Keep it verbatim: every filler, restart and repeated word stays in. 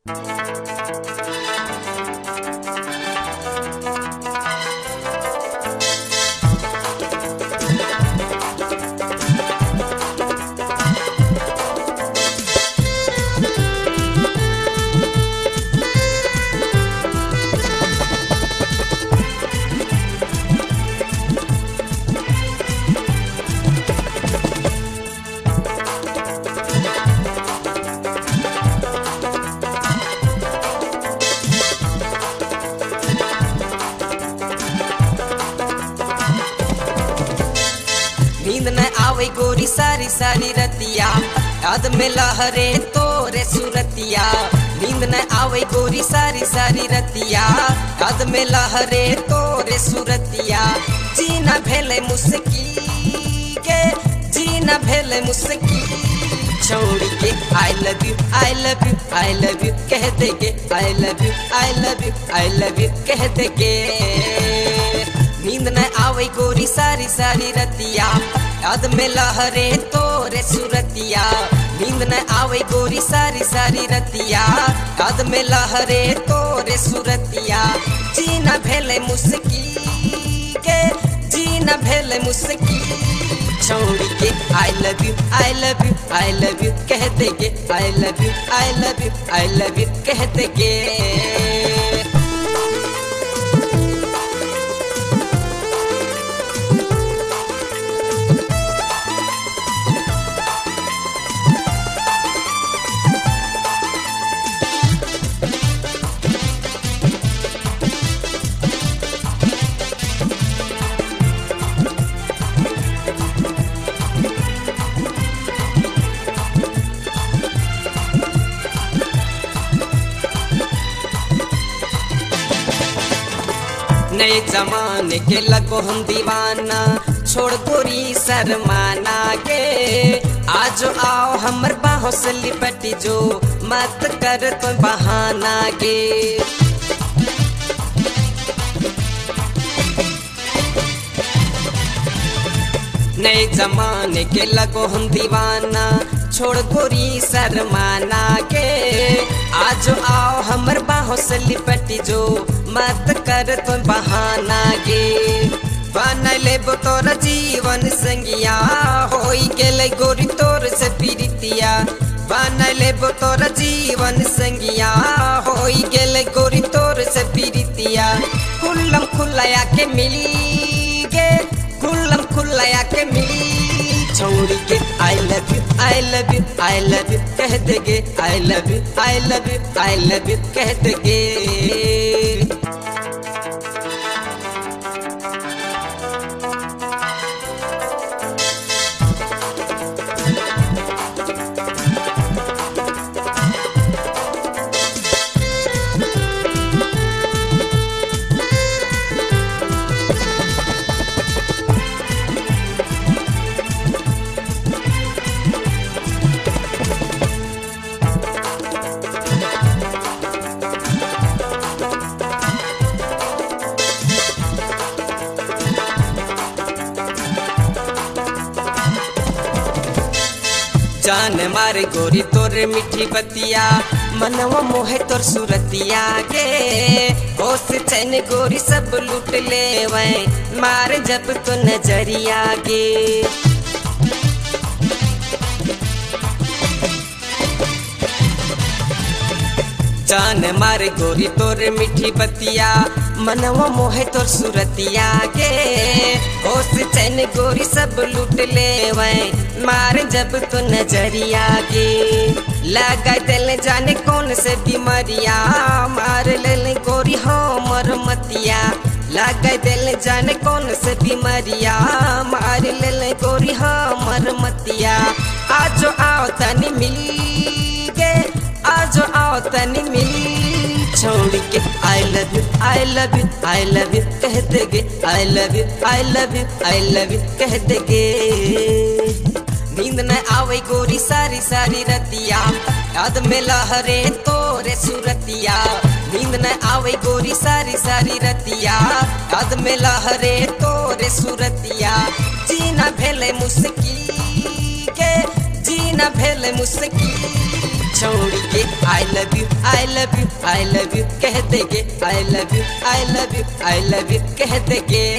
नींद न आवे गोरी सारी सारी रतिया, याद में लहरे तोरे सूरतिया। नींद न आवे गोरी सारी सारी रतिया, याद में लहरे तोरे सूरतिया। जीना भेले मुस्की के, जीना भेले मुस्की छोड़ के I love you I love you I love you कह देगे, I love you I love you I love you कह देगे। नींद न आवे गोरी सारी सारी रतिया, याद में लहरे तोरे सूरतिया। नींद न आवे गोरी सारी सारी रतिया, याद में लहरे तोरे सूरतिया। जीना भेले मुस्की के, जीना भेले मुस्की छोड़ के I love you I love you I love you कह देगे, I love you I love you I love you कह देगे। नए जमाने के लगो हम दीवाना, छोड़ गोरी शर्माना के। आज आओ हमर बाहों से लिपटी जो, मत कर तो बहाना के। नए जमाने के लगो हम दीवाना, छोड़ गोरी शर्माना के। आज आओ हमर बाहों से लिपटी जो, मत कर तो बहाना गे। बन लेबो तोरा जीवन संगिया, होई गेले गोरी तोर से पीरितिया। बन लेबो तोरा जीवन संगिया, होई गेले गोरी तोर से पीरितिया। खुल्लम खुल्लाया के मिली गे, खुल्लम खुल्लाया के मिली छोड़ के I love you I love you I love you कह देगे, I love you I love you I love you कह देगे। जान मारे गोरी तोरे मीठी बतिया, मनवा मोहे तोर सूरतिया गे। होश चैन गोरी सब लूट ले वै, मार जब तो नजरिया गे। जान मारे गोरी तोरे मीठी बतिया, मनवा मोहे तोर सूरतिया गे। होश चैन गोरी सब लूट ले वै, मार जब तो नजरिया गे। लगा दिल जाने कौन से बीमारिया, मार ले गोरी हमर मतिया। लगा दिल जाने कौन से बीमारिया, मार ले गोरी हमर मतिया। आज आओ तनी मिली गे, आज आओ तनी मिली छोड़ के I love you I love you I love you कह देगे, I love you I love you I love you कह देगे। नींद न आवे गोरी सारी सारी रतिया, याद में लहरे तोरे सूरतिया। नींद न आवे गोरी सारी सारी रतिया, याद में लहरे तोरे सूरतिया। जीना भेले मुस्की के, जीना भेले मुस्की छोड़ के I love you I love you I love you कह देगे I love you I love you I love you कह देगे